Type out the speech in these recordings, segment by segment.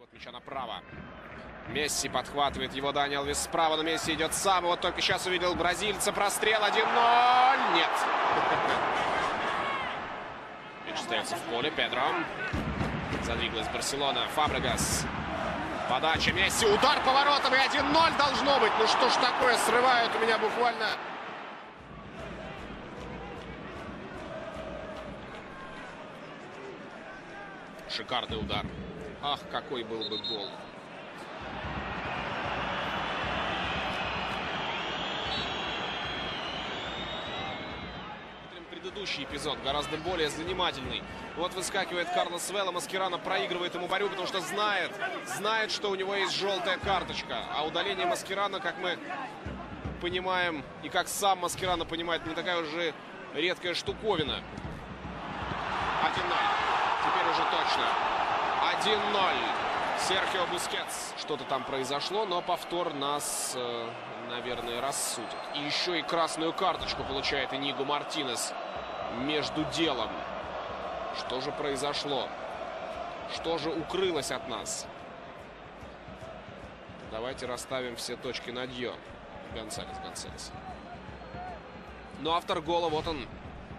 От мяча направо. Месси подхватывает его, Дани Алвес справа, но Месси идет сам. Вот только сейчас увидел бразильца. Прострел 1-0. Нет. Мяч остается в поле. Педро. Задвигалась Барселона. Фабрегас. Подача Месси. Удар поворотом. И 1-0 должно быть. Ну что ж такое. Срывают у меня буквально. Шикарный удар. Ах, какой был бы гол. Предыдущий эпизод гораздо более занимательный. Вот выскакивает Карлос Вела. Маскерано проигрывает ему борьбу, потому что знает, что у него есть желтая карточка. А удаление Маскерано, как мы понимаем, и как сам Маскерано понимает, не такая уже редкая штуковина. 1-0. Теперь уже точно. 1-0. Серхио Бускетс. Что-то там произошло, но повтор нас, наверное, рассудит. И еще и красную карточку получает Иниго Мартинес между делом. Что же произошло? Что же укрылось от нас? Давайте расставим все точки над «ё». Гонсалес. Но автор гола, вот он.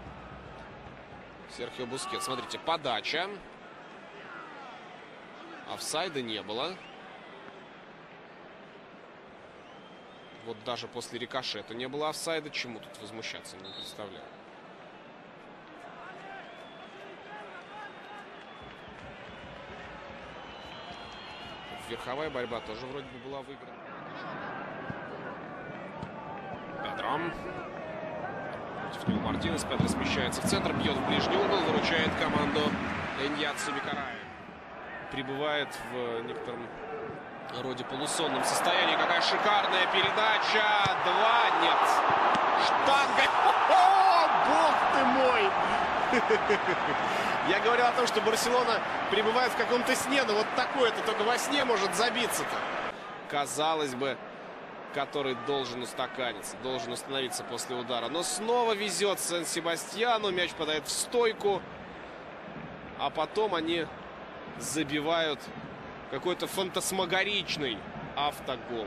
Серхио Бускетс. Смотрите, подача. Офсайда не было. Вот даже после рикошета не было офсайда. Чему тут возмущаться, не представляю. Верховая борьба тоже вроде бы была выиграна. Педро. Против него Мартинес. Педро смещается в центр, бьет в ближний угол, выручает команду Эньяцу Микарая. Прибывает в некотором роде полусонном состоянии. Какая шикарная передача. 2. Нет. Штанга. О, бог ты мой. Я говорил о том, что Барселона пребывает в каком-то сне. Но вот такое-то только во сне может забиться-то. Казалось бы, который должен устаканиться, должен установиться после удара. Но снова везет Сан-Себастьяну. Мяч падает в стойку. А потом они забивают какой-то фантасмагоричный автогол.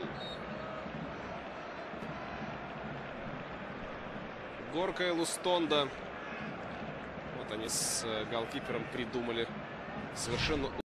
Горка и Лустонда. Вот они с голкипером придумали совершенно